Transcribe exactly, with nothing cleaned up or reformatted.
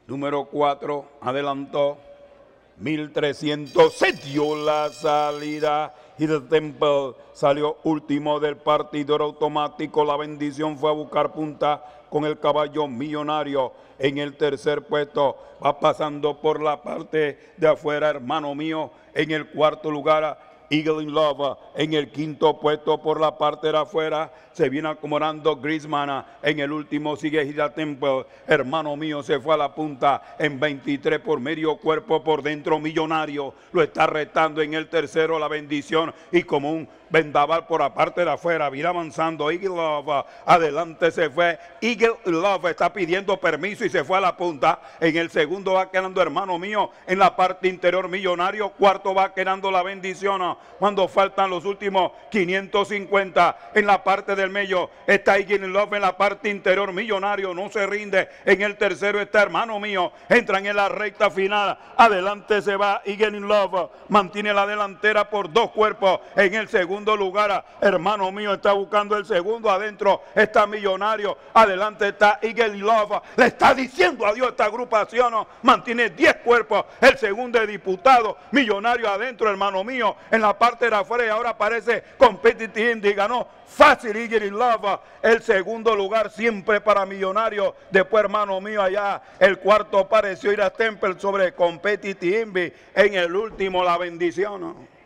Número cuatro, adelantó. mil trescientos, se dio la salida. Hidden Temple salió último del partidor automático. La bendición fue a buscar punta con el caballo Millonario en el tercer puesto. Va pasando por la parte de afuera, hermano mío, en el cuarto lugar. Eagle in Love en el quinto puesto por la parte de afuera. Se viene acomodando Griezmann. En el último sigue Hidden Temple. Hermano mío, se fue a la punta en veintitrés por medio cuerpo por dentro. Millonario lo está retando en el tercero. La bendición y como un vendaval por la parte de afuera. Viene avanzando Eagle Love. Adelante se fue. Eagle Love está pidiendo permiso y se fue a la punta. En el segundo va quedando, hermano mío, en la parte interior Millonario. Cuarto va quedando la bendición. Cuando faltan los últimos quinientos cincuenta en la parte del medio está Eagle Love en la parte interior. Millonario no se rinde. En el tercero está, hermano mío, entran en la recta final. Adelante se va Eagle Love, mantiene la delantera por dos cuerpos. En el segundo lugar, hermano mío, está buscando el segundo. Adentro está Millonario. Adelante está Eagle Love. Le está diciendo adiós a esta agrupación. Mantiene diez cuerpos. El segundo es diputado. Millonario adentro, hermano mío, en la parte de afuera, y ahora aparece Competitive Indie. Ganó fácil Eagle Love. El segundo lugar siempre para Millonario. Después, hermano mío, allá el cuarto pareció ir a Temple sobre Competitive Indie. En el último, la bendición.